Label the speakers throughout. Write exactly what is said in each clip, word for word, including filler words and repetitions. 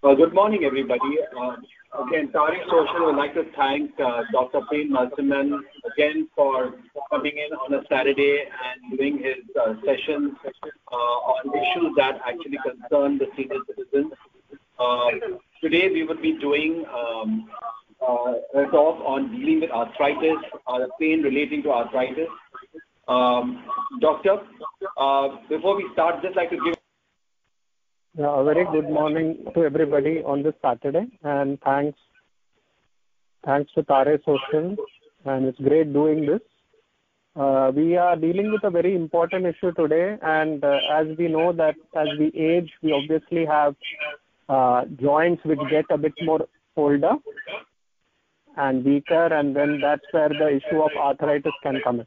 Speaker 1: Uh, Good morning, everybody. Uh, Again, Tari Social would like to thank uh, Doctor Prem Narasimhan again for coming in on a Saturday and doing his uh, sessions uh, on issues that actually concern the senior citizens. Uh, Today, we will be doing um, uh, a talk on dealing with arthritis, uh, the pain relating to arthritis. Um, Doctor, uh, before we start, just like to give
Speaker 2: Yeah, a very good morning to everybody on this Saturday, and thanks, thanks to Tare Social, and it's great doing this. Uh, we are dealing with a very important issue today, and uh, as we know that as we age, we obviously have uh, joints which get a bit more older and weaker, and then that's where the issue of arthritis can come in.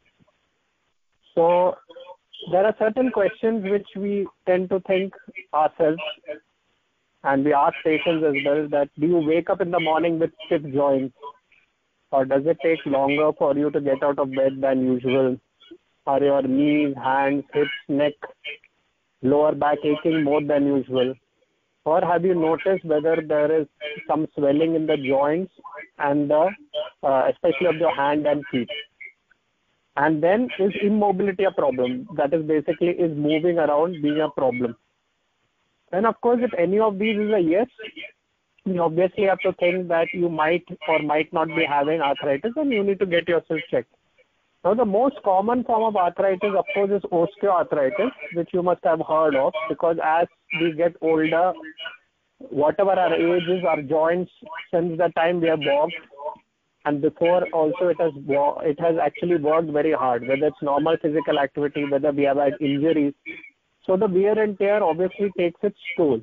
Speaker 2: So there are certain questions which we tend to think ourselves, and we ask patients as well, that do you wake up in the morning with stiff joints, or does it take longer for you to get out of bed than usual? Are your knees, hands, hips, neck, lower back aching more than usual? Or have you noticed whether there is some swelling in the joints and the, uh, especially of your hand and feet? And then is immobility a problem? That is basically is moving around being a problem. And of course, if any of these is a yes, you obviously have to think that you might or might not be having arthritis, and you need to get yourself checked. Now, the most common form of arthritis, of course, is osteoarthritis, which you must have heard of, because as we get older, whatever our age is, our joints, since the time we are born, and before also it has it has actually worked very hard, whether it's normal physical activity, whether we have had injuries. So the wear and tear obviously takes its toll.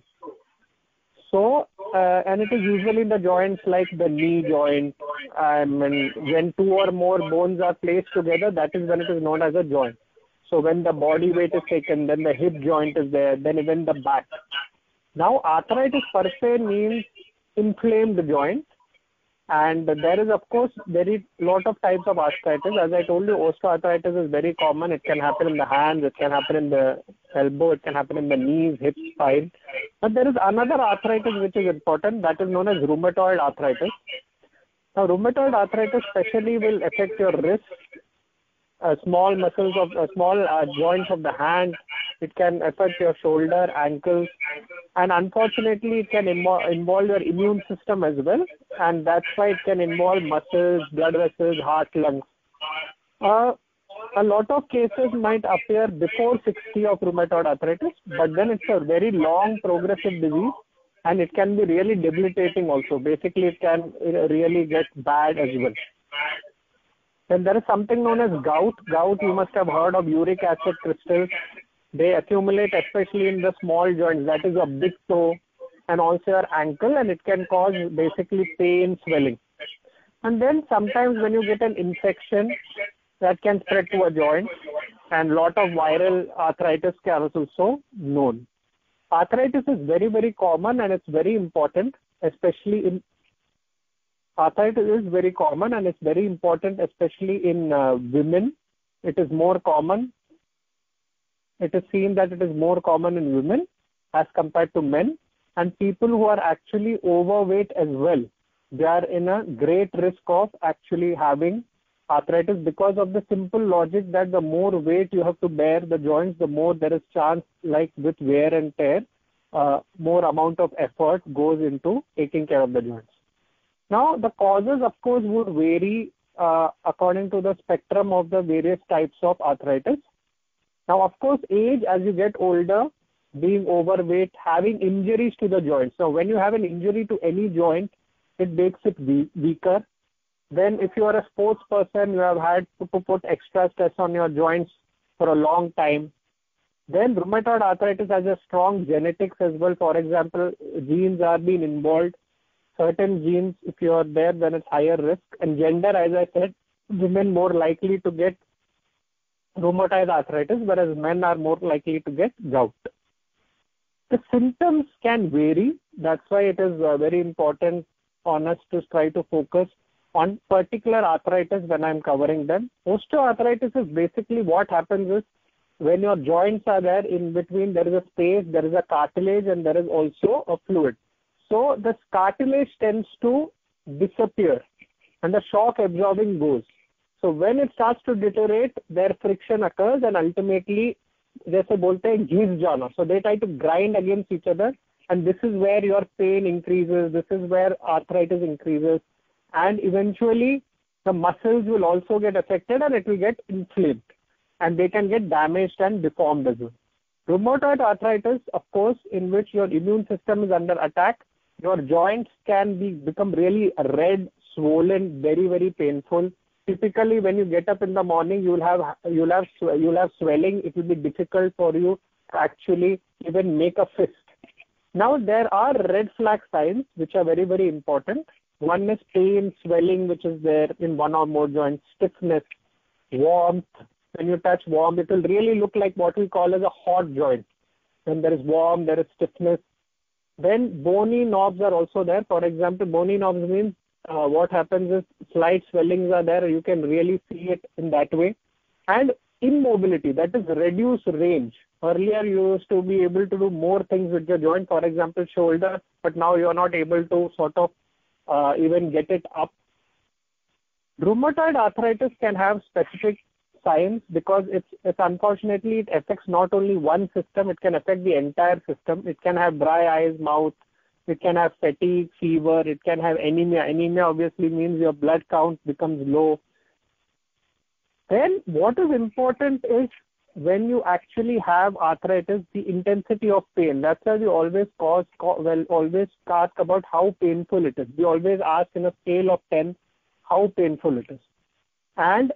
Speaker 2: So, uh, and it is usually in the joints like the knee joint. I mean, when two or more bones are placed together, that is when it is known as a joint. So when the body weight is taken, then the hip joint is there, then even the back. Now, arthritis per se means inflamed joints. And there is, of course, very lot of types of arthritis. As I told you, osteoarthritis is very common. It can happen in the hands, it can happen in the elbow, it can happen in the knees, hips, spine. But there is another arthritis which is important, that is known as rheumatoid arthritis. Now, rheumatoid arthritis especially will affect your wrists, uh, small muscles of uh, small uh, joints of the hand. It can affect your shoulder, ankles, and unfortunately, it can invo- involve your immune system as well, and that's why it can involve muscles, blood vessels, heart, lungs. Uh, a lot of cases might appear before sixty of rheumatoid arthritis, but then it's a very long progressive disease, and it can be really debilitating also. Basically, it can really get bad as well. Then there is something known as gout. Gout, you must have heard of uric acid crystals. They accumulate especially in the small joints, that is a big toe and also your ankle, and it can cause basically pain, swelling. And then sometimes when you get an infection, that can spread to a joint, and lot of viral arthritis can also known. Arthritis is very, very common, and it's very important, especially in arthritis is very common and it's very important, especially in uh, women. It is more common. It is seen that it is more common in women as compared to men, and people who are actually overweight as well. They are in a great risk of actually having arthritis because of the simple logic that the more weight you have to bear the joints, the more there is chance, like with wear and tear, uh, more amount of effort goes into taking care of the joints. Now, the causes, of course, would vary uh, according to the spectrum of the various types of arthritis. Now, of course, age, as you get older, being overweight, having injuries to the joints. So when you have an injury to any joint, it makes it we- weaker. Then if you are a sports person, you have had to, to put extra stress on your joints for a long time. Then rheumatoid arthritis has a strong genetics as well. For example, genes are being involved. Certain genes, if you are there, then it's higher risk. And gender, as I said, women more likely to get rheumatoid arthritis, whereas men are more likely to get gout. The symptoms can vary. That's why it is uh, very important on us to try to focus on particular arthritis when I'm covering them. Osteoarthritis is basically what happens is when your joints are there, in between there is a space, there is a cartilage, and there is also a fluid. So the cartilage tends to disappear and the shock absorbing goes. So when it starts to deteriorate, their friction occurs and ultimately, जैसे बोलते हैं घिस जाना. So they try to grind against each other, and this is where your pain increases. This is where arthritis increases, and eventually the muscles will also get affected and it will get inflamed, and they can get damaged and deformed as well. Rheumatoid arthritis, of course, in which your immune system is under attack, your joints can be become really red, swollen, very, very painful. Typically, when you get up in the morning, you'll have you'll have you'll have swelling. It will be difficult for you to actually even make a fist. Now, there are red flag signs which are very, very important. One is pain, swelling, which is there in one or more joints, stiffness, warmth. When you touch warm, it will really look like what we call as a hot joint. When there is warm, there is stiffness. Then bony knobs are also there. For example, bony knobs means uh, what happens is slight swellings are there. You can really see it in that way. And immobility, that is reduced range. Earlier, you used to be able to do more things with your joint, for example, shoulder, but now you are not able to sort of uh, even get it up. Rheumatoid arthritis can have specific signs because it's, it's unfortunately it affects not only one system, it can affect the entire system. It can have dry eyes, mouth, it can have fatigue, fever, it can have anemia. Anemia obviously means your blood count becomes low. Then what is important is when you actually have arthritis, the intensity of pain. That's why we always cause, well, always ask about how painful it is. We always ask in a scale of ten how painful it is. And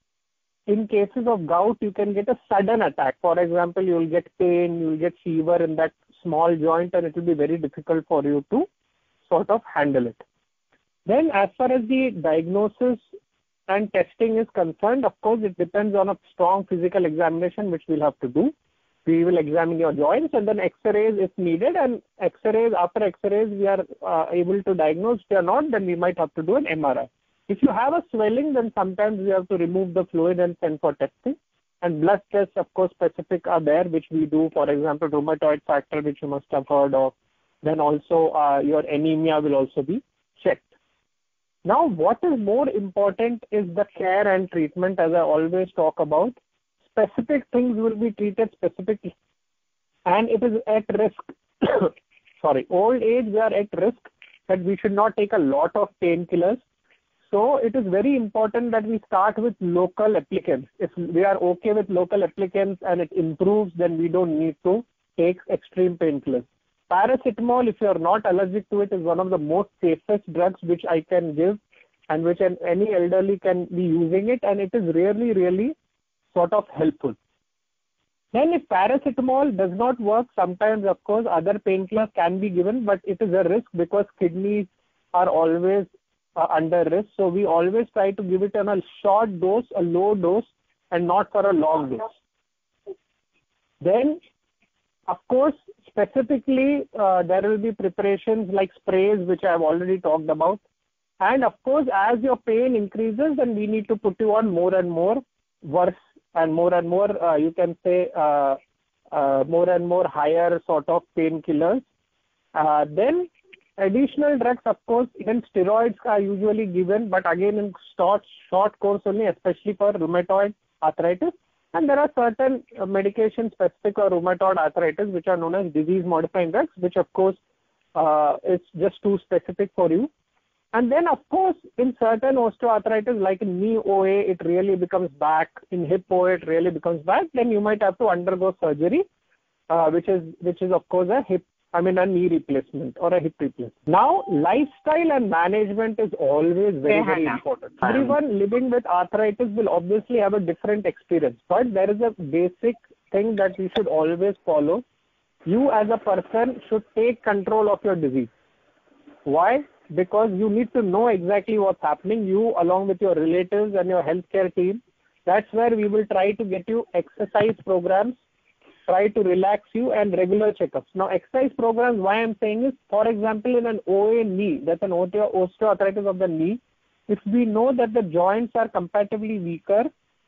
Speaker 2: in cases of gout, you can get a sudden attack. For example, you will get pain, you will get fever in that small joint, and it will be very difficult for you to sort of handle it. Then as far as the diagnosis and testing is concerned, of course, it depends on a strong physical examination, which we'll have to do. We will examine your joints and then X-rays if needed. And X-rays, after X-rays, we are uh, able to diagnose. If we are not, then we might have to do an M R I. If you have a swelling, then sometimes we have to remove the fluid and send for testing. And blood tests, of course, specific are there, which we do. For example, rheumatoid factor, which you must have heard of. Then also uh, your anemia will also be checked. Now, what is more important is the care and treatment, as I always talk about. Specific things will be treated specifically. And it is at risk. Sorry, old age, we are at risk that we should not take a lot of painkillers. So it is very important that we start with local applicants. If we are okay with local applicants and it improves, then we don't need to take extreme painkillers. Paracetamol, if you are not allergic to it, is one of the most safest drugs which I can give and which an, any elderly can be using it, and it is really, really sort of helpful. Then if paracetamol does not work, sometimes, of course, other painkillers can be given, but it is a risk because kidneys are always uh, under risk. So we always try to give it on a short dose, a low dose, and not for a long dose. Then, of course, specifically, uh, there will be preparations like sprays, which I have already talked about. And of course, as your pain increases, then we need to put you on more and more worse and more and more, uh, you can say, uh, uh, more and more higher sort of painkillers. Uh, then additional drugs, of course, even steroids are usually given, but again in short, short course only, especially for rheumatoid arthritis. And there are certain uh, medication specific for rheumatoid arthritis, which are known as disease modifying drugs, which of course uh, is just too specific for you. And then, of course, in certain osteoarthritis, like in knee O A, it really becomes back. In hip O A, it really becomes back. Then you might have to undergo surgery, uh, which is, which is of course a hip, I mean a knee replacement or a hip replacement. Now, lifestyle and management is always very, very important. Everyone living with arthritis will obviously have a different experience, but there is a basic thing that you should always follow. You as a person should take control of your disease. Why? Because you need to know exactly what's happening, you along with your relatives and your healthcare team. That's where we will try to get you exercise programs, try to relax you, and regular checkups. Now, exercise programs, why I'm saying is, for example, in an O A knee, that's an osteoarthritis of the knee, if we know that the joints are comparatively weaker,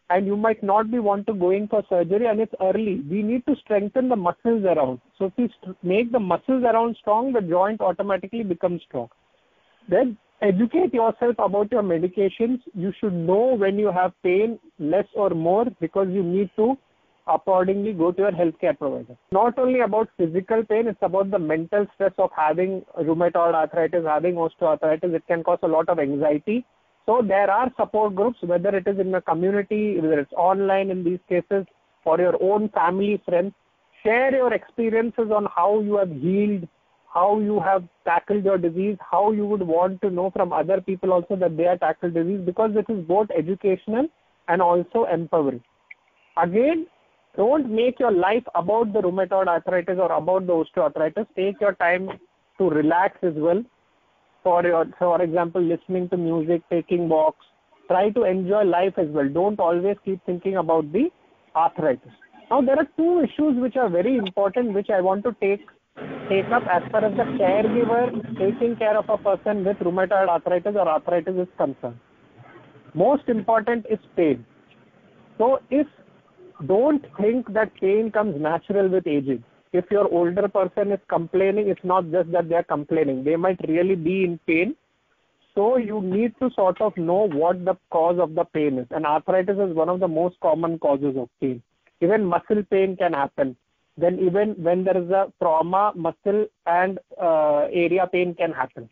Speaker 2: and you might not be want to going for surgery and it's early. We need to strengthen the muscles around. So if we st- make the muscles around strong, the joint automatically becomes strong. Then educate yourself about your medications. You should know when you have pain, less or more, because you need to accordingly go to your healthcare provider. Not only about physical pain, it's about the mental stress of having rheumatoid arthritis, having osteoarthritis. It can cause a lot of anxiety. So there are support groups, whether it is in the community, whether it's online in these cases, or your own family, friends. Share your experiences on how you have healed, how you have tackled your disease, how you would want to know from other people also that they have tackled disease, because it is both educational and also empowering. Again, don't make your life about the rheumatoid arthritis or about the osteoarthritis. Take your time to relax as well. For your, for example, listening to music, taking walks. Try to enjoy life as well. Don't always keep thinking about the arthritis. Now, there are two issues which are very important, which I want to take take up as far as the caregiver taking care of a person with rheumatoid arthritis or arthritis is concerned. Most important is pain. So, if don't think that pain comes natural with aging. If your older person is complaining, it's not just that they are complaining. They might really be in pain. So you need to sort of know what the cause of the pain is. And arthritis is one of the most common causes of pain. Even muscle pain can happen. Then even when there is a trauma, muscle and uh, area pain can happen.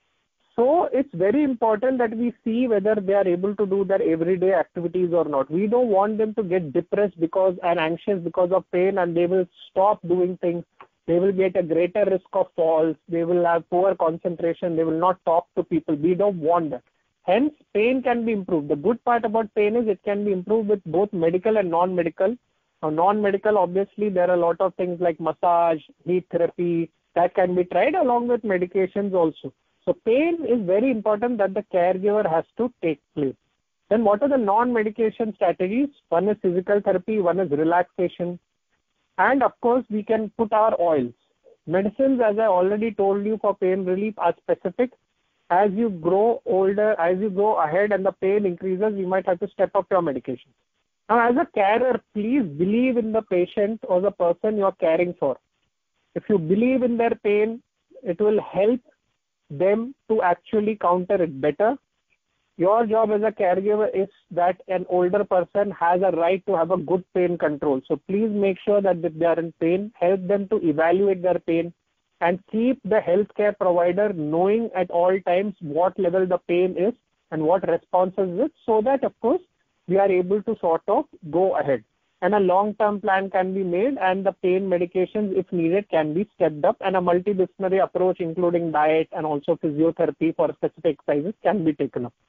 Speaker 2: So it's very important that we see whether they are able to do their everyday activities or not. We don't want them to get depressed because and anxious because of pain, and they will stop doing things. They will get a greater risk of falls. They will have poor concentration. They will not talk to people. We don't want that. Hence, pain can be improved. The good part about pain is it can be improved with both medical and non-medical. Now, non-medical, obviously, there are a lot of things like massage, heat therapy that can be tried along with medications also. So pain is very important that the caregiver has to take place. Then what are the non-medication strategies? One is physical therapy, one is relaxation. And of course, we can put our oils. Medicines, as I already told you, for pain relief are specific. As you grow older, as you go ahead and the pain increases, you might have to step up your medication. Now, as a carer, please believe in the patient or the person you are caring for. If you believe in their pain, it will help them to actually counter it better. Your job as a caregiver is that an older person has a right to have a good pain control. So please make sure that if they are in pain, help them to evaluate their pain and keep the healthcare provider knowing at all times what level the pain is and what responses it, so that of course we are able to sort of go ahead. And a long-term plan can be made, and the pain medications, if needed, can be stepped up, and a multidisciplinary approach, including diet and also physiotherapy for specific exercises, can be taken up.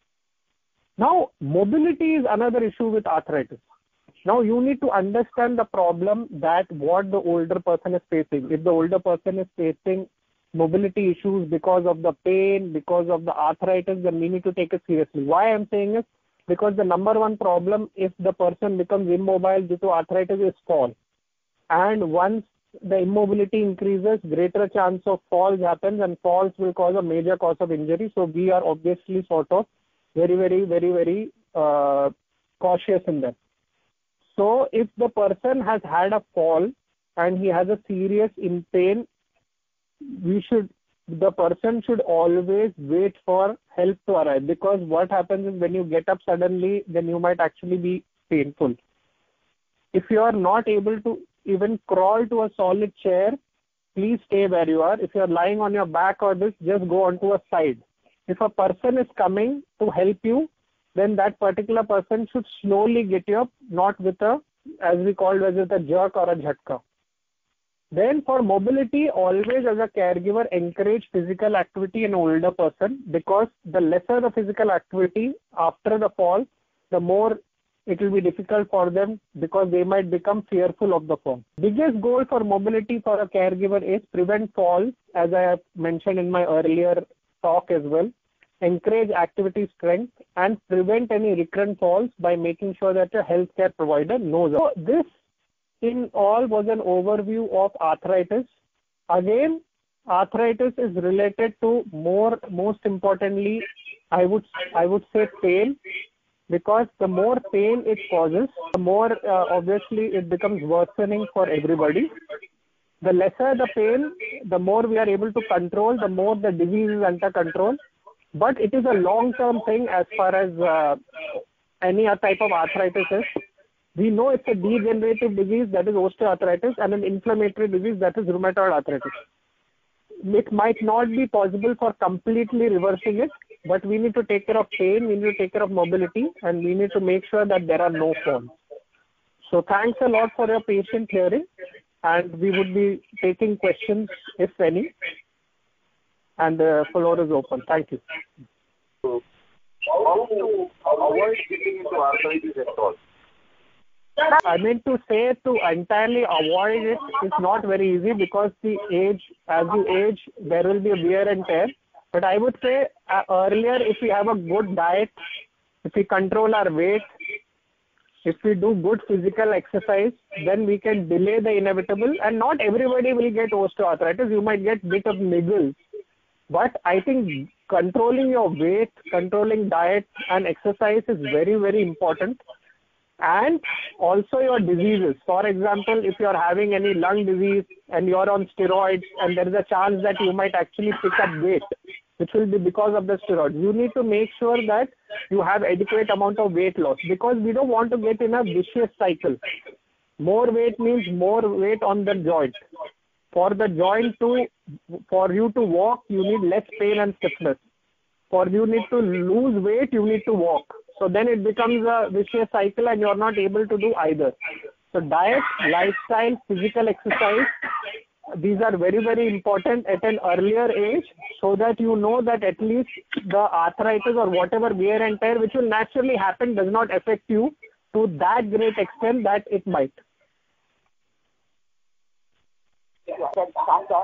Speaker 2: Now, mobility is another issue with arthritis. Now, you need to understand the problem that what the older person is facing. If the older person is facing mobility issues because of the pain, because of the arthritis, then we need to take it seriously. Why I'm saying is, because the number one problem if the person becomes immobile due to arthritis is fall. And once the immobility increases, greater chance of falls happens, and falls will cause a major cause of injury. So we are obviously sort of very, very, very, very uh, cautious in that. So if the person has had a fall and he has a serious in pain, we should the person should always wait for help to arrive, because what happens is when you get up suddenly, then you might actually be painful. If you are not able to even crawl to a solid chair, please stay where you are. If you are lying on your back or this, just go onto a side. If a person is coming to help you, then that particular person should slowly get you up, not with a, as we call it, with a jerk or a jhatka. Then for mobility, always as a caregiver, encourage physical activity in an older person, because the lesser the physical activity after the fall, the more it will be difficult for them, because they might become fearful of the fall. Biggest goal for mobility for a caregiver is prevent falls, as I have mentioned in my earlier talk as well. Encourage activity strength and prevent any recurrent falls by making sure that your healthcare provider knows. So this in all was an overview of arthritis. Again, arthritis is related to more, most importantly, I would I would say pain. because the more pain it causes, the more uh, obviously it becomes worsening for everybody. The lesser the pain, the more we are able to control, the more the disease is under control. But it is a long-term thing as far as uh, any type of arthritis is. We know it's a degenerative disease, that is osteoarthritis, and an inflammatory disease, that is rheumatoid arthritis. It might not be possible for completely reversing it, but we need to take care of pain, we need to take care of mobility, and we need to make sure that there are no falls. So thanks a lot for your patient hearing, and we would be taking questions, if any, and the floor is open. Thank you.
Speaker 3: So, how to avoid getting into arthritis at all?
Speaker 2: I mean to say to entirely avoid it is not very easy, because the age, as you age, there will be a wear and tear. But I would say uh, earlier, if we have a good diet, if we control our weight, if we do good physical exercise, then we can delay the inevitable. And not everybody will get osteoarthritis. You might get bit of niggles. But I think controlling your weight, controlling diet and exercise is very, very important. And also your diseases. For example, if you are having any lung disease and you are on steroids, and there is a chance that you might actually pick up weight, which will be because of the steroids, you need to make sure that you have adequate amount of weight loss, because we don't want to get in a vicious cycle. More weight means more weight on the joint. For the joint to, for you to walk, you need less pain and stiffness. For you need to lose weight, you need to walk. So then it becomes a vicious cycle and you are not able to do either. So diet, lifestyle, physical exercise, these are very, very important at an earlier age, so that you know that at least the arthritis or whatever wear and tear which will naturally happen does not affect you to that great extent that it might.
Speaker 4: Yeah, that's Sandra.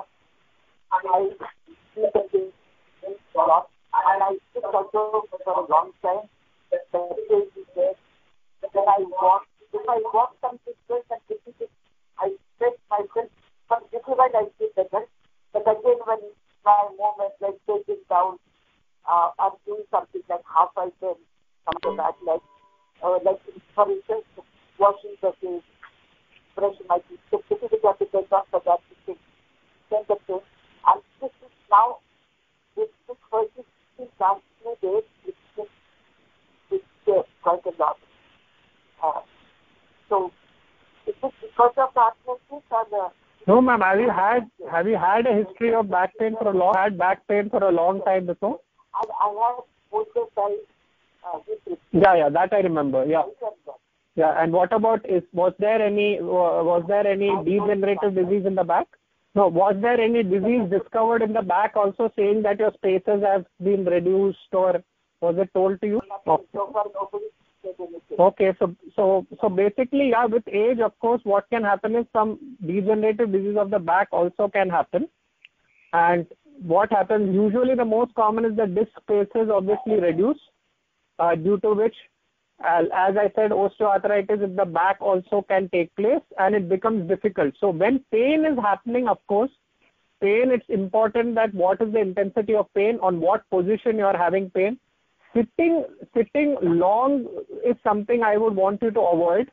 Speaker 4: I sleep again a lot, and I sit also for a long time. The stage is there. Then I walk. If I walk some distance and difficult, I stretch myself. From difficult, I feel better. But again, when my movement, like taking down, uh, or doing something like half I can come to that, like, uh, like for instance, washing the face, brushing my teeth. So difficult, I have to take off for that to think. Then the thing. And this is now, this this person is now two days. It's just, it's uh, quite a lot. Uh, so, is it because of the arthritis or the...
Speaker 2: No, ma'am. Have you had have you had a history of back pain for a long had back pain for a long time before?
Speaker 4: I, I have also felt uh, history.
Speaker 2: Yeah, yeah, that I remember. Yeah, yeah. And what about is was there any was there any degenerative disease in the back? No, was there any disease discovered in the back also, saying that your spaces have been reduced, or was it told to you?
Speaker 4: So far, nobody said anything.
Speaker 2: Okay, so so so basically, yeah, with age, of course, what can happen is some degenerative disease of the back also can happen. And what happens, usually the most common is the disc spaces obviously reduce, uh, due to which, as, as I said, osteoarthritis in the back also can take place, and it becomes difficult. So when pain is happening, of course, pain, it's important that what is the intensity of pain, on what position you are having pain. Sitting, sitting long is something I would want you to avoid.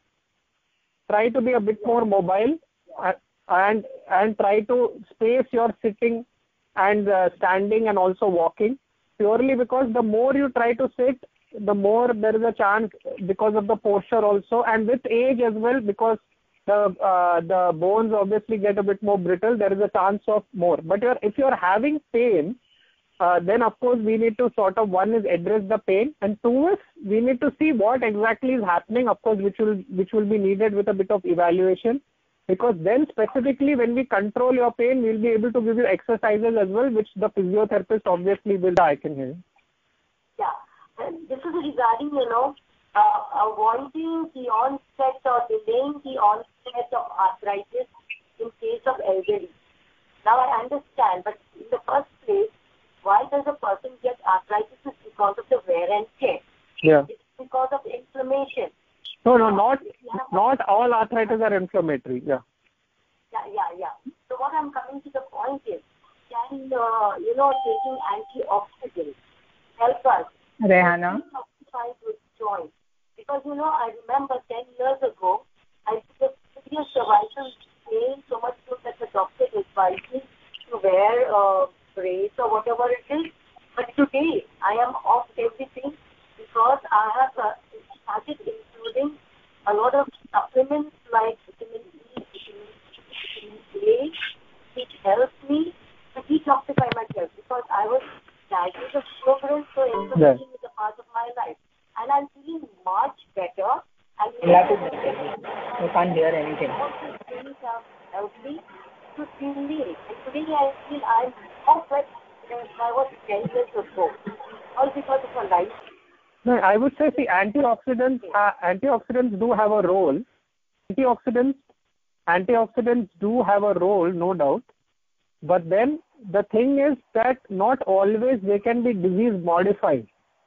Speaker 2: Try to be a bit more mobile, and and try to space your sitting and uh, standing and also walking, purely because the more you try to sit, the more there is a chance, because of the posture also, and with age as well, because the uh, the bones obviously get a bit more brittle, there is a chance of more. But you're, if you're having pain, uh, then of course we need to sort of, one is address the pain, and two is we need to see what exactly is happening, of course, which will which will be needed with a bit of evaluation. Because then specifically when we control your pain, we'll be able to give you exercises as well, which the physiotherapist obviously will. I can hear you.
Speaker 4: Yeah, and this is regarding, you know, uh, avoiding the onset or delaying the onset of arthritis in case of elderly. Now I understand, but in the first place, why does a person get arthritis? Is because of the wear and tear.
Speaker 2: Yeah.
Speaker 4: It's because of inflammation.
Speaker 2: No, no, not not all arthritis are inflammatory. Yeah.
Speaker 4: Yeah, yeah, yeah. So what I'm coming to the point is, can uh, you know, taking antioxidants help us?
Speaker 5: Rehana.
Speaker 4: Detoxify with joints. Because, you know, I remember ten years ago, I took a serious cervical pain, so much so that the doctor advised me to wear a brace or whatever it is. But today, I am off everything because I have uh, started including a lot of supplements like vitamin E, vitamin A, which helps me to detoxify myself because I was diagnosed with Sjogren's, so inflammation is a part of my life. And I'm feeling much better. And
Speaker 5: you can't hear anything.
Speaker 4: All these things have helped me to feel me. And today I feel I'm more fresh than I was ten years ago. All because of a life.
Speaker 2: No, I would say, see, antioxidants, uh, antioxidants do have a role. Antioxidants, antioxidants do have a role, no doubt. But then the thing is that not always they can be disease modifying.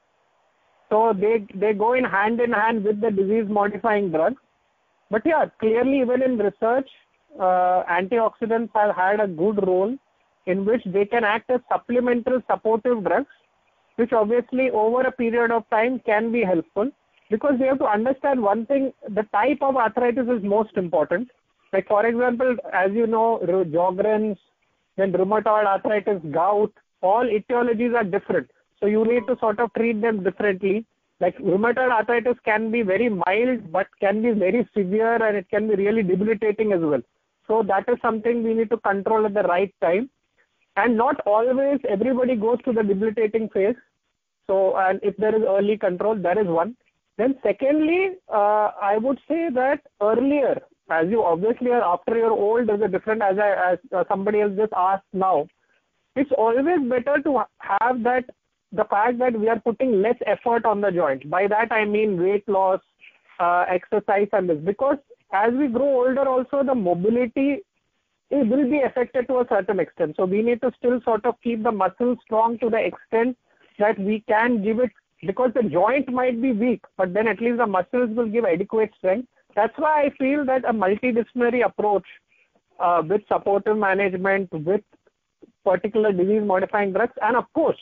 Speaker 2: So they they go in hand in hand with the disease modifying drugs. But yeah, clearly even in research, uh, antioxidants have had a good role in which they can act as supplemental supportive drugs, which obviously over a period of time can be helpful, because we have to understand one thing: the type of arthritis is most important. Like for example, as you know, Sjogren's, then rheumatoid arthritis, gout, all etiologies are different. So you need to sort of treat them differently. Like rheumatoid arthritis can be very mild, but can be very severe, and it can be really debilitating as well. So that is something we need to control at the right time. And not always everybody goes to the debilitating phase. So, and if there is early control, that is one. Then secondly, uh, I would say that earlier, as you obviously are after you're old, there's a different, as I, as uh, somebody else just asked now, it's always better to have that, the fact that we are putting less effort on the joint. By that I mean weight loss, uh, exercise and this. Because as we grow older also, the mobility it will be affected to a certain extent. So we need to still sort of keep the muscles strong to the extent that we can give it, because the joint might be weak, but then at least the muscles will give adequate strength. That's why I feel that a multidisciplinary approach uh, with supportive management, with particular disease modifying drugs, and of course,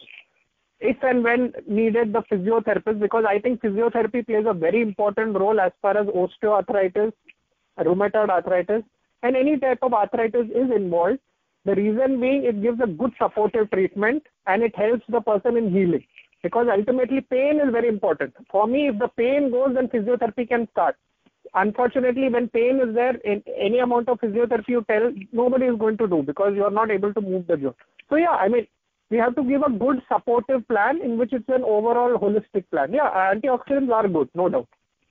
Speaker 2: if and when needed, the physiotherapist, because I think physiotherapy plays a very important role as far as osteoarthritis, rheumatoid arthritis, and any type of arthritis is involved. The reason being, it gives a good supportive treatment and it helps the person in healing. Because ultimately pain is very important. For me, if the pain goes, then physiotherapy can start. Unfortunately, when pain is there, in any amount of physiotherapy you tell, nobody is going to do because you are not able to move the joint. So yeah, I mean, we have to give a good supportive plan in which it's an overall holistic plan. Yeah, antioxidants are good, no doubt.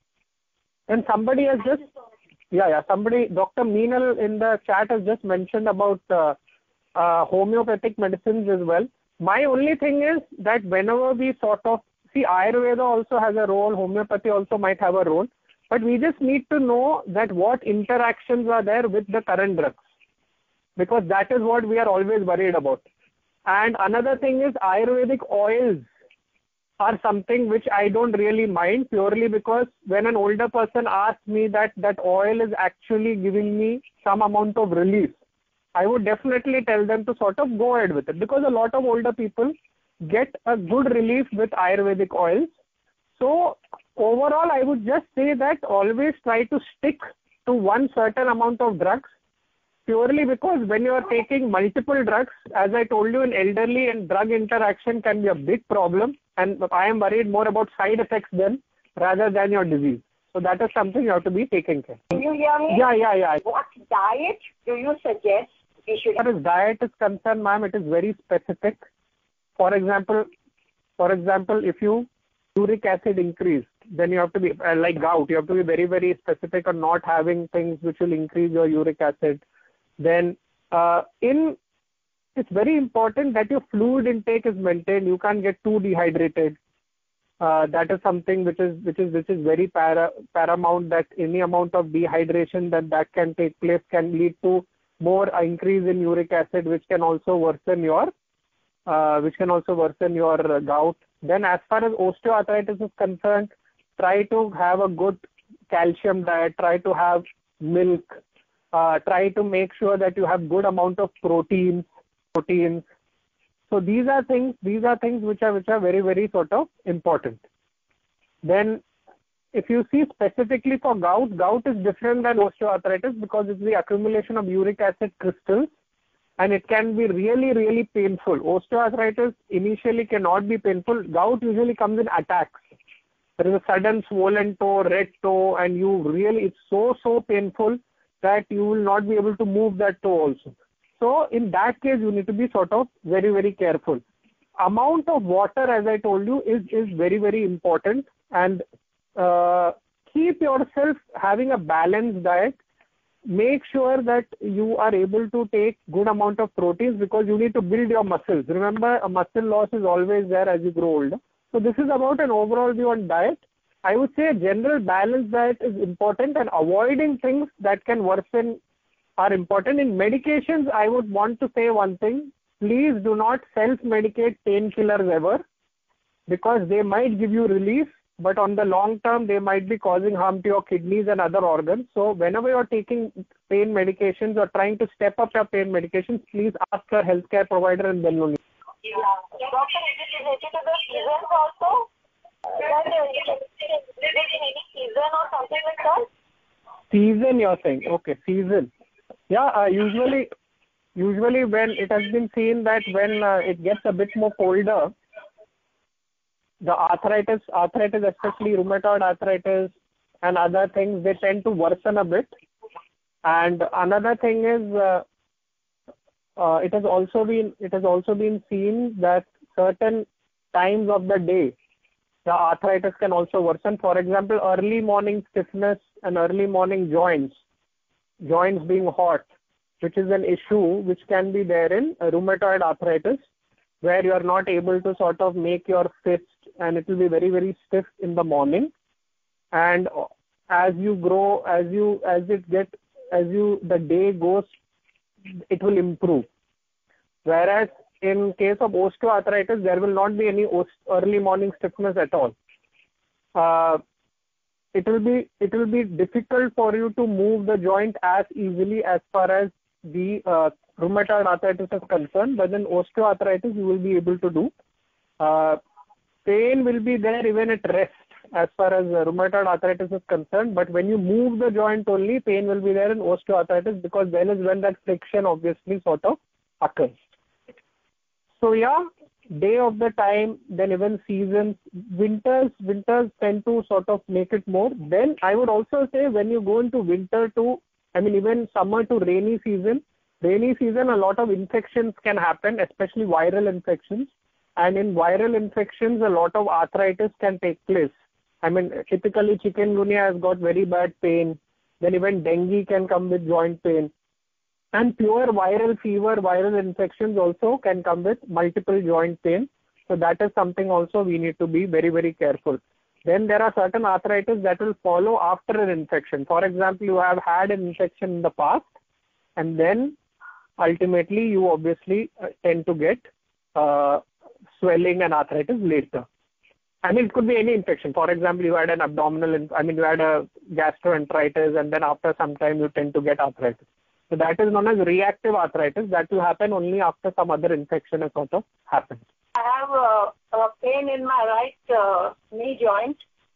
Speaker 2: And somebody has just, yeah, yeah, somebody, Doctor Meenal in the chat has just mentioned about uh, uh, homeopathic medicines as well. My only thing is that whenever we sort of, see, Ayurveda also has a role, homeopathy also might have a role, but we just need to know that what interactions are there with the current drugs, because that is what we are always worried about. And another thing is Ayurvedic oils are something which I don't really mind, purely because when an older person asks me that that oil is actually giving me some amount of relief, I would definitely tell them to sort of go ahead with it, because a lot of older people get a good relief with Ayurvedic oils. So overall, I would just say that always try to stick to one certain amount of drugs, purely because when you are taking multiple drugs, as I told you, in elderly and drug interaction can be a big problem, and I am worried more about side effects then rather than your disease. So that is something you have to be taking care.
Speaker 4: Can you hear me?
Speaker 2: Yeah, yeah, yeah.
Speaker 4: What diet do you suggest we should
Speaker 2: As far as diet is concerned, ma'am, it is very specific. For example, for example, if you uric acid increased, then you have to be, uh, like gout, you have to be very, very specific on not having things which will increase your uric acid. Then uh, in it's very important that your fluid intake is maintained. You can't get too dehydrated. Uh, that is something which is which is which is very para, paramount. That any amount of dehydration that that can take place can lead to more increase in uric acid, which can also worsen your uh, which can also worsen your uh, gout. Then, as far as osteoarthritis is concerned, try to have a good calcium diet. Try to have milk. Uh, try to make sure that you have good amount of proteins. Proteins. So these are things. These are things which are which are very very sort of important. Then, if you see specifically for gout, gout is different than osteoarthritis because it's the accumulation of uric acid crystals, and it can be really, really painful. Osteoarthritis initially cannot be painful. Gout usually comes in attacks. There is a sudden swollen toe, red toe, and you really, it's so, so painful that you will not be able to move that toe also. So in that case, you need to be sort of very, very careful. Amount of water, as I told you, is, is very, very important. And uh, keep yourself having a balanced diet. Make sure that you are able to take good amount of proteins because you need to build your muscles. Remember, a muscle loss is always there as you grow older. So this is about an overall view on diet. I would say a general balanced diet is important, and avoiding things that can worsen are important. In medications, I would want to say one thing. Please do not self-medicate painkillers ever, because they might give you relief, but on the long term, they might be causing harm to your kidneys and other organs. So whenever you're taking pain medications or trying to step up your pain medications, please ask your healthcare provider and then only.
Speaker 4: Yeah. Doctor, is it related to the seasons also? Is it in any season or something like that?
Speaker 2: Season, you're saying? Okay, season. Yeah, uh, usually, usually when it has been seen that when uh, it gets a bit more colder, the arthritis, arthritis, especially rheumatoid arthritis and other things, they tend to worsen a bit. And another thing is, uh, uh, it has also been it has also been seen that certain times of the day, the arthritis can also worsen. For example, early morning stiffness and early morning joints, joints being hot, which is an issue which can be there in rheumatoid arthritis, where you are not able to sort of make your fist, and it will be very, very stiff in the morning. And as you grow, as you, as it gets, as you, the day goes, it will improve. Whereas in case of osteoarthritis, there will not be any early morning stiffness at all. Uh, it will be, it will be difficult for you to move the joint as easily as far as the uh, rheumatoid arthritis is concerned, but then osteoarthritis you will be able to do. Uh, pain will be there even at rest as far as uh, rheumatoid arthritis is concerned, but when you move the joint only, pain will be there in osteoarthritis, because then is when that friction obviously sort of occurs. So yeah, day of the time, then even seasons, winters, winters tend to sort of make it more. Then I would also say when you go into winter to, I mean even summer to rainy season, rainy season a lot of infections can happen, especially viral infections. And in viral infections, a lot of arthritis can take place. I mean, typically chikungunya has got very bad pain. Then even dengue can come with joint pain. And pure viral fever, viral infections also can come with multiple joint pain. So that is something also we need to be very, very careful. Then there are certain arthritis that will follow after an infection. For example, you have had an infection in the past, and then ultimately you obviously uh, tend to get uh, swelling and arthritis later. I mean, it could be any infection. For example, you had an abdominal, I mean, you had a gastroenteritis, and then after some time you tend to get arthritis. So that is known as reactive arthritis. That will happen only after some other infection has sort of happened.
Speaker 4: I have uh, a pain in my right uh, knee joint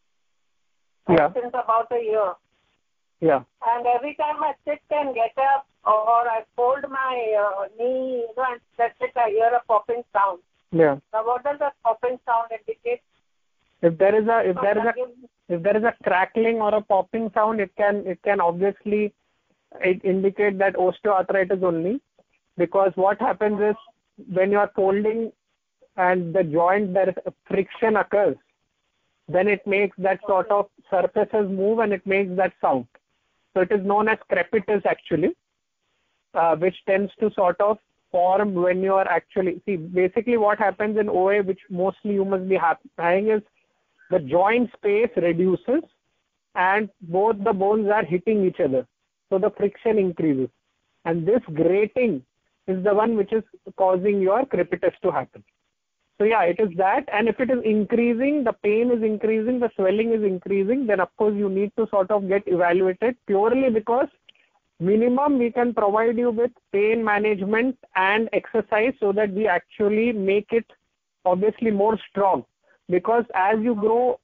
Speaker 2: Yeah.
Speaker 4: since about a year.
Speaker 2: Yeah.
Speaker 4: And every time I sit and get up or I fold my uh, knee, you know, and that's it, I hear a popping sound.
Speaker 2: Yeah.
Speaker 4: Now, what does that popping sound indicate?
Speaker 2: If there is a if there is a if there is a crackling or a popping sound, it can it can obviously it indicate that osteoarthritis only, because what happens is when you are folding and the joint there is friction occurs, then it makes that sort of surfaces move and it makes that sound. So it is known as crepitus actually, uh, which tends to sort of form when you are actually, see basically what happens in O A, which mostly you must be having, is the joint space reduces and both the bones are hitting each other. So the friction increases. And this grating is the one which is causing your crepitus to happen. So yeah, it is that. And if it is increasing, the pain is increasing, the swelling is increasing, then of course you need to sort of get evaluated, purely because minimum we can provide you with pain management and exercise so that we actually make it obviously more strong. Because as you grow,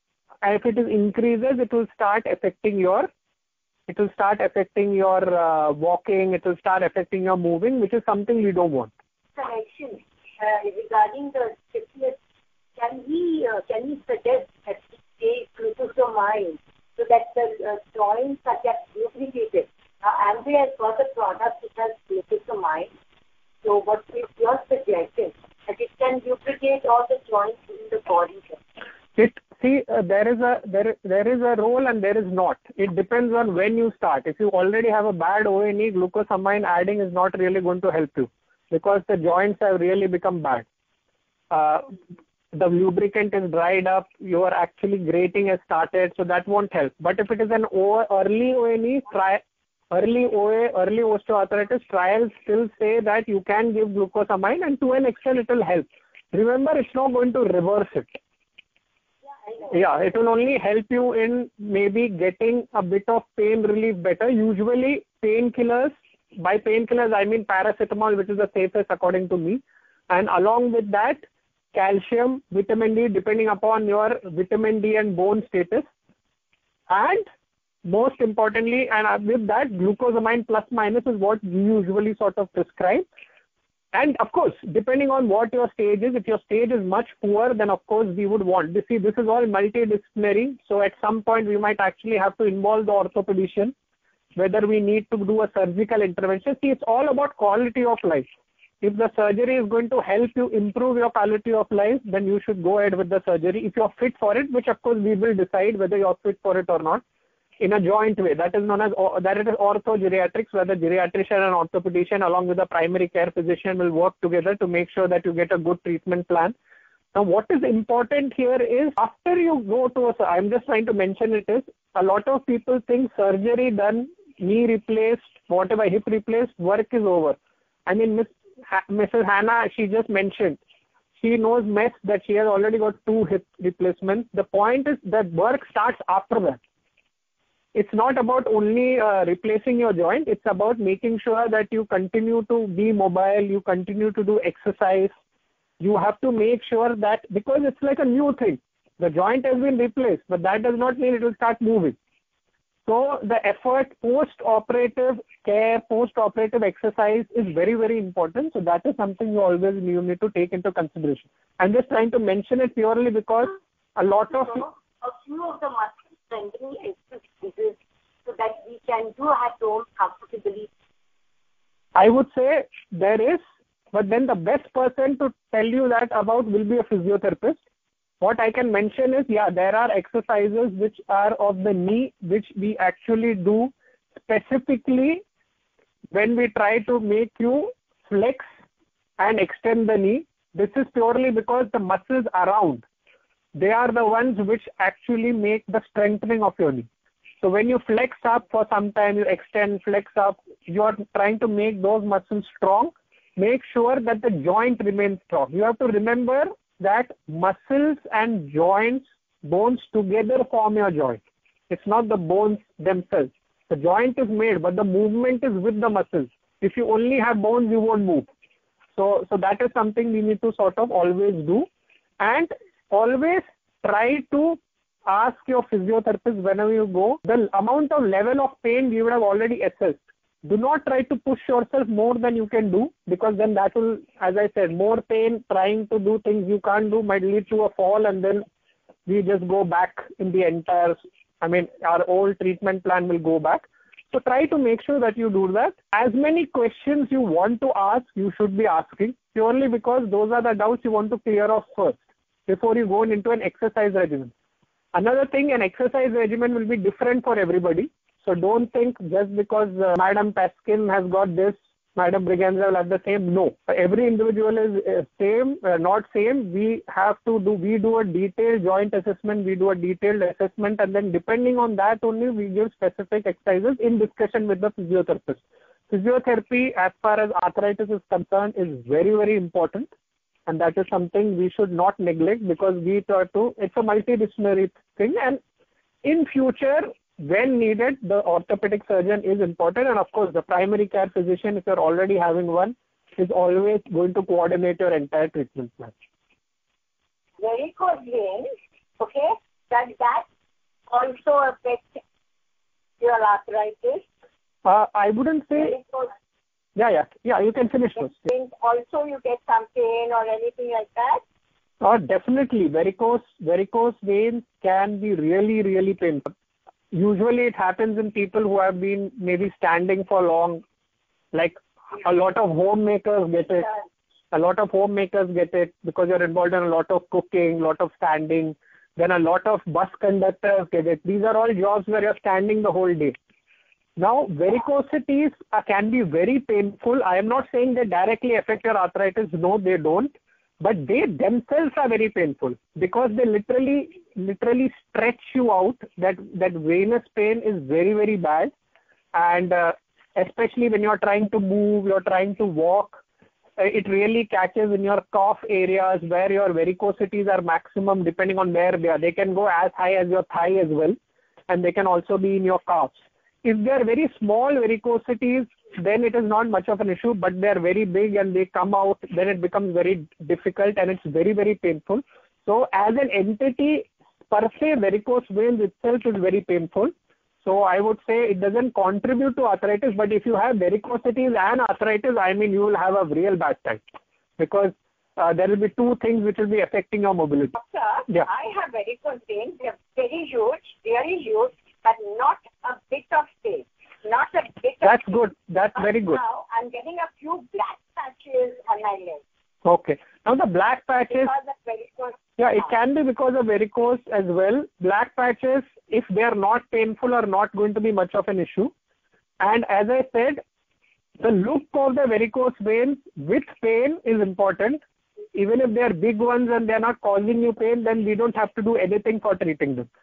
Speaker 2: if it is increases, it will start affecting your, it will start affecting your uh, walking, it will start affecting your moving, which is something we don't want.
Speaker 4: Connection uh, regarding the stiffness, can we uh, can we suggest that we take glucosamine so that the uh, joints are kept lubricated? Now, Amway has got a product which has glucosamine. So, what is your suggestion? That it can lubricate all the joints in the body?
Speaker 2: It see uh, there is a there there is a role and there is not. It depends on when you start. If you already have a bad O N E, glucosamine adding is not really going to help you because the joints have really become bad. Uh, the lubricant is dried up. Your actually grating has started, so that won't help. But if it is an o- early O N E, try. Early O A, early osteoarthritis trials still say that you can give glucosamine and to an extent it will help. Remember, it's not going to reverse it. Yeah, it will only help you in maybe getting a bit of pain relief better. Usually painkillers, by painkillers I mean paracetamol, which is the safest according to me. And along with that, calcium, vitamin D, depending upon your vitamin D and bone status. And most importantly, and with that, glucosamine plus minus is what we usually sort of prescribe. And of course, depending on what your stage is, if your stage is much poor, then of course we would want. You see, this is all multidisciplinary. So at some point, we might actually have to involve the orthopedician, whether we need to do a surgical intervention. See, it's all about quality of life. If the surgery is going to help you improve your quality of life, then you should go ahead with the surgery. If you're fit for it, which of course we will decide whether you're fit for it or not, in a joint way. That is known as, that is orthogeriatrics, where the geriatrician and orthopedician along with the primary care physician will work together to make sure that you get a good treatment plan. Now, what is important here is after you go to a, I'm just trying to mention it is, a lot of people think surgery done, knee replaced, whatever, hip replaced, work is over. I mean, Miss ha- Missus Hannah, she just mentioned, she knows best that she has already got two hip replacements. The point is that work starts after that. It's not about only uh, replacing your joint. It's about making sure that you continue to be mobile, you continue to do exercise. You have to make sure that, because it's like a new thing. The joint has been replaced, but that does not mean it will start moving. So the effort, post-operative care, post-operative exercise is very, very important. So that is something you always you need to take into consideration. I'm just trying to mention it purely because a lot of...
Speaker 4: A few of the muscles strengthening exercises so that we can do at home comfortably.
Speaker 2: I would say there is, but then the best person to tell you that about will be a physiotherapist. What I can mention is, yeah, there are exercises which are of the knee, which we actually do specifically when we try to make you flex and extend the knee. This is purely because the muscles around, they are the ones which actually make the strengthening of your knee. So when you flex up for some time, you extend, flex up, you are trying to make those muscles strong. Make sure that the joint remains strong. You have to remember that muscles and joints, bones together form your joint. It's not the bones themselves. The joint is made, but the movement is with the muscles. If you only have bones, you won't move. So, so that is something we need to sort of always do. And always try to ask your physiotherapist whenever you go, the amount of level of pain you would have already assessed. Do not try to push yourself more than you can do, because then that will, as I said, more pain, trying to do things you can't do might lead to a fall, and then we just go back in the entire, I mean, our old treatment plan will go back. So try to make sure that you do that. As many questions you want to ask, you should be asking, purely because those are the doubts you want to clear off first before you go into an exercise regimen. Another thing, an exercise regimen will be different for everybody. So don't think just because uh, Madam Paskin has got this, Madam Briganza will have the same. No, every individual is uh, same, uh, not same. We have to do, we do a detailed joint assessment, we do a detailed assessment, and then depending on that only we give specific exercises in discussion with the physiotherapist. Physiotherapy, as far as arthritis is concerned, is very, very important. And that is something we should not neglect, because we try to, it's a multidisciplinary thing, and in future, when needed, the orthopedic surgeon is important, and of course the primary care physician, if you're already having one, is always going to coordinate your entire treatment plan.
Speaker 4: Very good, James. Okay, that, that also affect your arthritis?
Speaker 2: Uh, I wouldn't say.
Speaker 4: Varicose
Speaker 2: Yeah, yeah, yeah. You can finish first. Yeah.
Speaker 4: veins also you get some pain or anything like that?
Speaker 2: Uh, definitely, varicose varicose veins can be really, really painful. Usually, it happens in people who have been maybe standing for long. Like a lot of homemakers get it. A lot of homemakers get it because you're involved in a lot of cooking, lot of standing. Then a lot of bus conductors get it. These are all jobs where you're standing the whole day. Now, varicosities uh, can be very painful. I am not saying they directly affect your arthritis. No, they don't. But they themselves are very painful because they literally, literally stretch you out. That that venous pain is very, very bad, and uh, especially when you're trying to move, you're trying to walk, uh, it really catches in your calf areas where your varicosities are maximum, depending on where they are. They can go as high as your thigh as well, and they can also be in your calves. If they are very small varicosities, then it is not much of an issue, but they are very big and they come out, then it becomes very difficult and it's very, very painful. So as an entity, per se, varicose veins itself is very painful. So I would say it doesn't contribute to arthritis, but if you have varicosities and arthritis, I mean, you will have a real bad time because uh, there will be two things which will be affecting your mobility.
Speaker 4: Doctor,
Speaker 2: Yeah.
Speaker 4: I have varicose veins. They're very huge, very huge, but not a bit of pain. Not a bit of
Speaker 2: That's
Speaker 4: pain.
Speaker 2: good. That's
Speaker 4: But
Speaker 2: very good.
Speaker 4: now I'm getting a few black patches on my legs
Speaker 2: Okay. Now the black patches,
Speaker 4: because of varicose.
Speaker 2: yeah, it can be because of varicose as well. Black patches, if they are not painful, are not going to be much of an issue. And as I said, the look of the varicose veins with pain is important. Even if they are big ones and they are not causing you pain, then we don't have to do anything for treating them.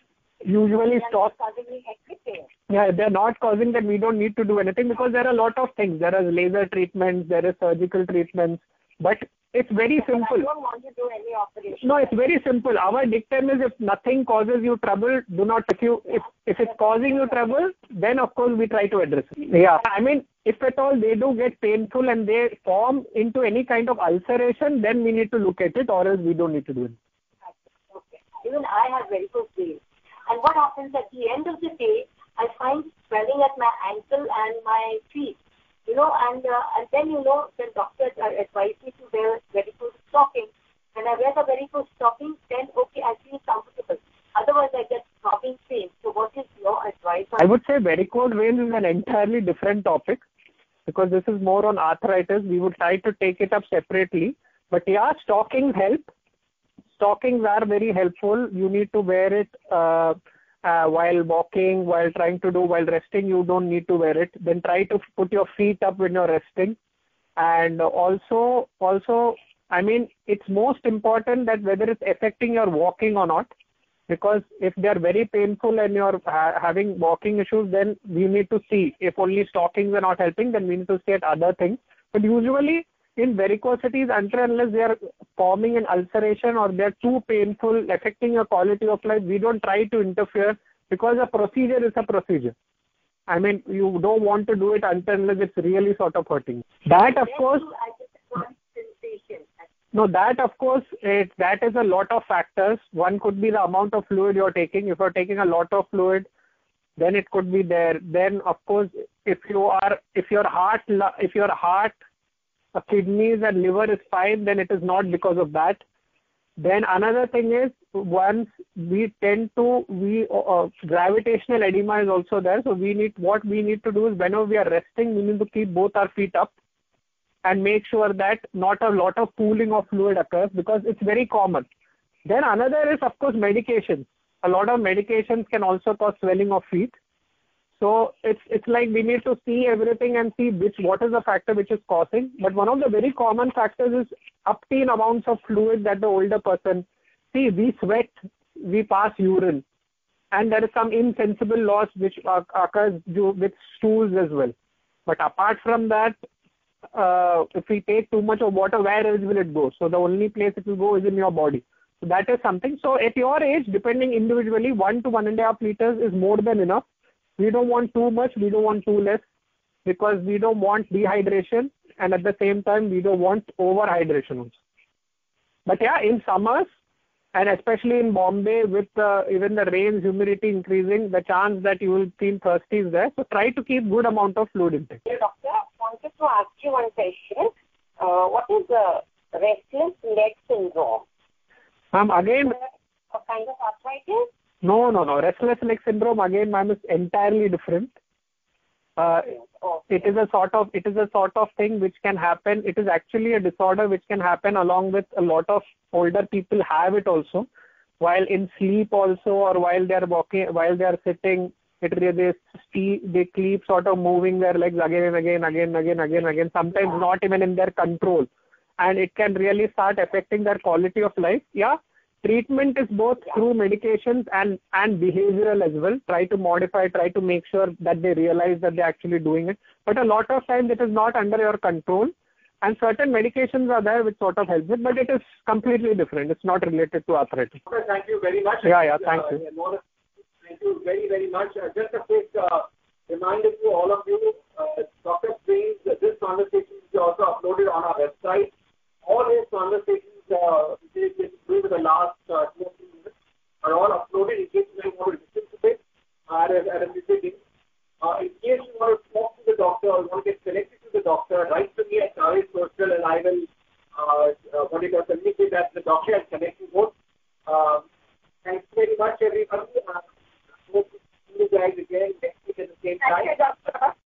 Speaker 2: Usually
Speaker 4: They're
Speaker 2: stop.
Speaker 4: not causing me any pain.
Speaker 2: Yeah, if they're not causing that, we don't need to do anything because there are a lot of things. There is laser treatments, there is surgical treatments, but it's very
Speaker 4: But I
Speaker 2: simple.
Speaker 4: don't want to do any operation.
Speaker 2: No, it's very simple. Our dictum is if nothing causes you trouble, do not, if you, if, if it's causing you trouble, then of course we try to address it. Yeah. I mean, if at all they do get painful and they form into any kind of ulceration, then we need to look at it or else we don't need to do it.
Speaker 4: Okay. Even I have varicose veins. And what happens at the end of the day, I find swelling at my ankle and my feet. You know, and uh, and then, you know, the doctor uh, advised me to wear varicose stocking. When I wear the varicose stocking, then, okay, I feel comfortable. Otherwise, I get throbbing pain. So what is your advice on
Speaker 2: I would say varicose veins is an entirely different topic because this is more on arthritis. We would try to take it up separately. But yeah, stockings help. Stockings are very helpful. You need to wear it uh, uh, while walking, while trying to do, while resting, you don't need to wear it. Then try to put your feet up when you're resting. And also, also, I mean, it's most important that whether it's affecting your walking or not, because if they are very painful and you're ha- having walking issues, then we need to see. If only stockings are not helping, then we need to see at other things. But usually, in varicosities, until unless they are forming an ulceration or they're too painful, affecting your quality of life, we don't try to interfere because a procedure is a procedure. I mean, you don't want to do it until unless it's really sort of hurting. That, of course,
Speaker 4: I get a sensation?
Speaker 2: no, that, of course, it, that is a lot of factors. One could be the amount of fluid you're taking. If you're taking a lot of fluid, then it could be there. Then, of course, if you are, if your heart, if your heart, uh, kidneys and liver is fine, then it is not because of that. Then another thing is, once we tend to, we uh, gravitational edema is also there. So we need, what we need to do is whenever we are resting, we need to keep both our feet up and make sure that not a lot of pooling of fluid occurs because it's very common. Then another is, of course, medications. A lot of medications can also cause swelling of feet. So it's it's like we need to see everything and see which what is the factor which is causing. But one of the very common factors is obscene amounts of fluid that the older person. See, we sweat, we pass urine, and there is some insensible loss which occurs with stools as well. But apart from that, uh, if we take too much of water, where else will it go? So the only place it will go is in your body. So that is something. So at your age, depending individually, one to one and a half liters is more than enough. We don't want too much, we don't want too less, because we don't want dehydration, and at the same time, we don't want overhydration also. But yeah, in summers, And especially in Bombay, with uh, even the rain, humidity increasing, the chance that you will feel thirsty is there. So try to keep good amount of fluid intake.
Speaker 6: Doctor, I wanted to ask you one question. Uh, what is the restless leg syndrome?
Speaker 2: Ma'am, again,
Speaker 6: A kind of arthritis?
Speaker 2: no, no, no. Restless leg syndrome, again, ma'am, is entirely different. Uh,
Speaker 6: Okay.
Speaker 2: it is a sort of it is a sort of thing which can happen. It is actually a disorder which can happen along with a lot of older people have it also, while in sleep also, or while they are walking, while they are sitting. It really they they keep sort of moving their legs again and again, again, and again, again, again. Sometimes not even in their control, and it can really start affecting their quality of life. Yeah. Treatment is both through medications and, and behavioral as well. Try to modify, try to make sure that they realize that they're actually doing it. But a lot of times it is not under your control, and certain medications are there which sort of help it, but it is completely different. It's not related to arthritis.
Speaker 1: Doctor, thank you very much.
Speaker 2: Yeah, yeah, thank you.
Speaker 1: Uh, thank you very, very much. Uh, just a quick uh, reminder to all of you, uh, Doctor Payne's, uh, this conversation is also uploaded on our website. All his conversations uh, with the last uh, two or three minutes are all uploaded in case you want to listen to it uh, at a, at a visit. Uh, in case you want to talk to the doctor or want to get connected to the doctor, write to me at Tare Social and I will uh, uh, what do you call, communicate that to the doctor and connect you both. Uh, thanks very much, everybody. Uh, hope to see you guys again next week at the same time.
Speaker 6: Thank you, doctor.